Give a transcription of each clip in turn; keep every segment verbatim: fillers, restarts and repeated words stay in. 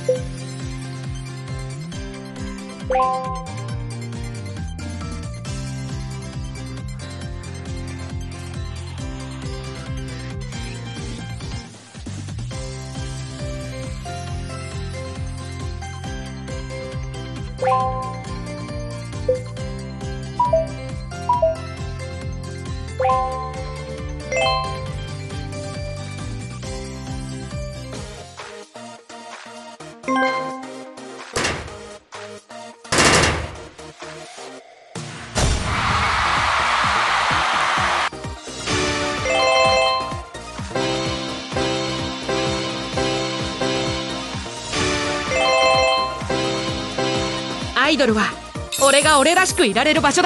アイドルは俺が俺らしくいられる場所だ。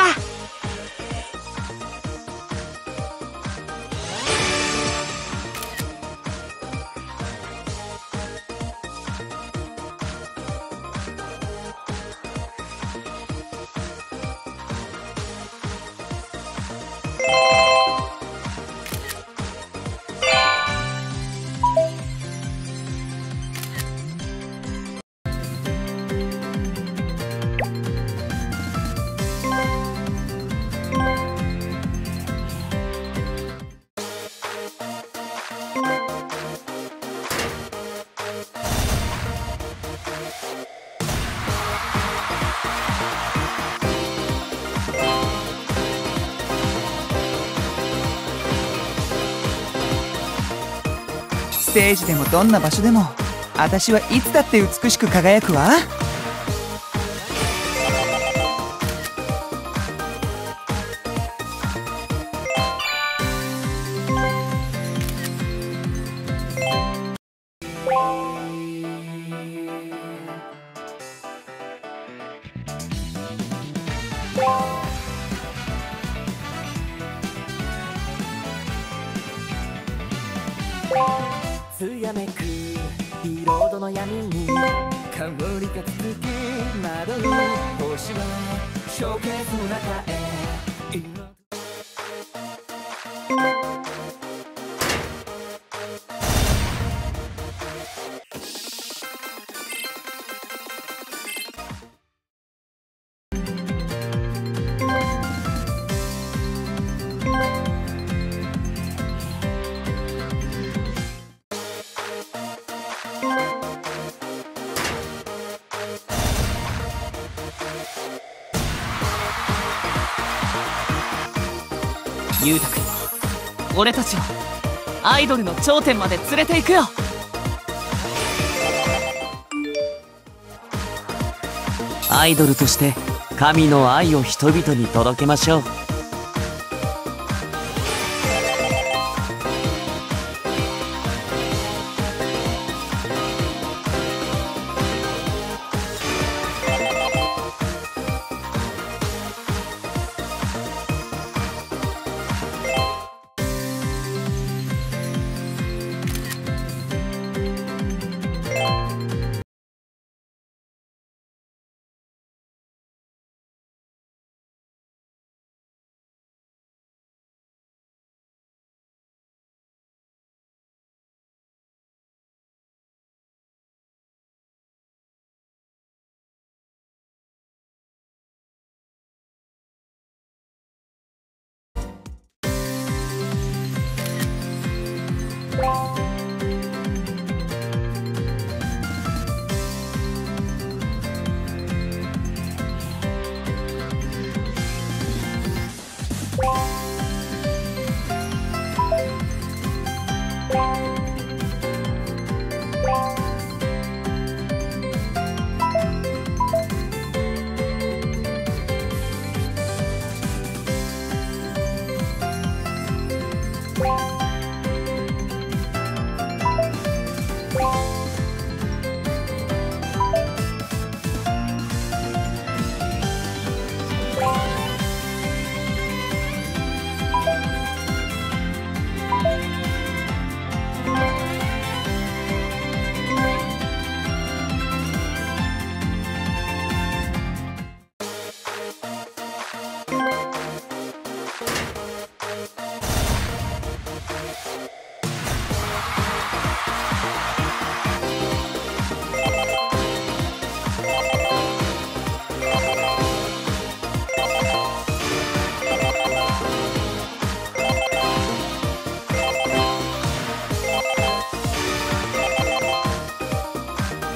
ステージでもどんな場所でも私はいつだって美しく輝くわ。 艶めくビロードの闇に香りが続く窓に星はショーケースの中へ。 ゆうたくん、俺たちをアイドルの頂点まで連れて行くよ。アイドルとして神の愛を人々に届けましょう。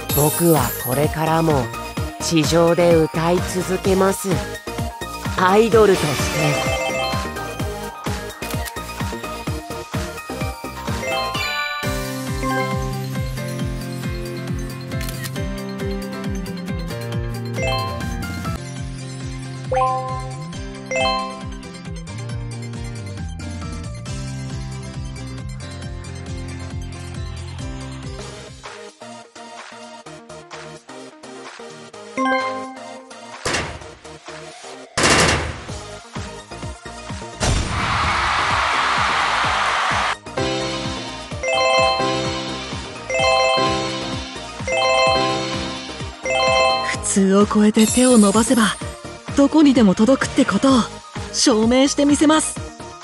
僕はこれからも地上で歌い続けます。アイドルとして。 普通を超えて手を伸ばせばどこにでも届くってことを証明してみせます。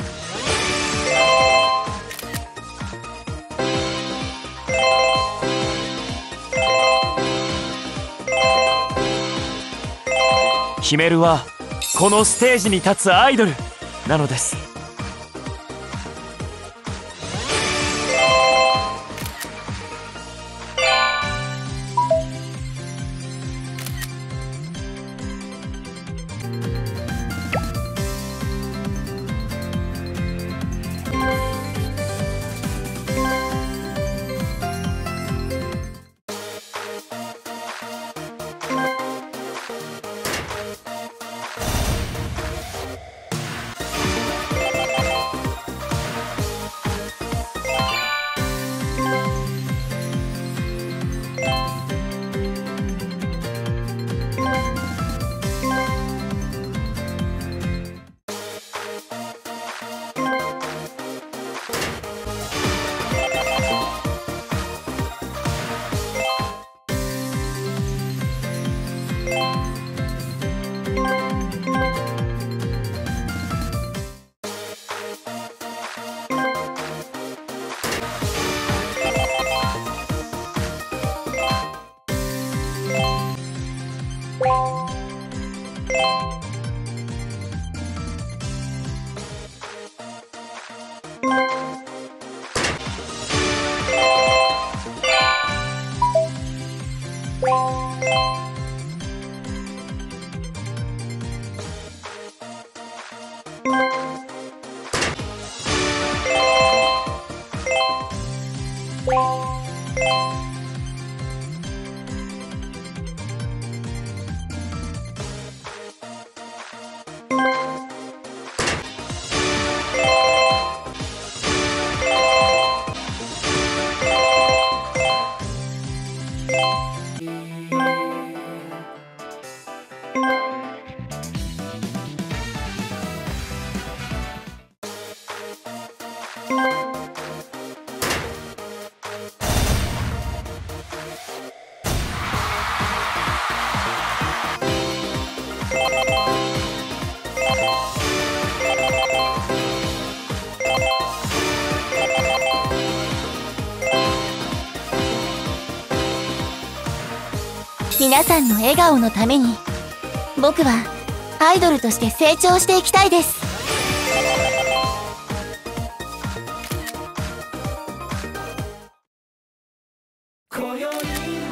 ヒメルはこのステージに立つアイドルなのです。 皆さんの笑顔のために僕はアイドルとして成長していきたいです。 今宵